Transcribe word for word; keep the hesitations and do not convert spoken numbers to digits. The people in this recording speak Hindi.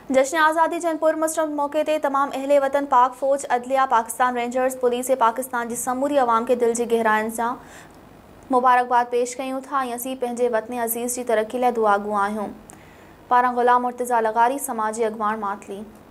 जश्न आज़ादी जन पुरमसरत मौके ते तमाम अहले वतन, पाक फ़ौज, अदलिया, पाकिस्तान रेंजर्स, पुलिस पाकिस्तान की समूरी अवाम के दिल की गहराइन से मुबारकबाद पेश कयूं था। असी पंहिंजे वतन अज़ीज़ की तरक्की लाइ दुआ गो आहियूं। पारां ग़ुलाम मुर्तज़ा लगारी, समाजी अगवान, मातली।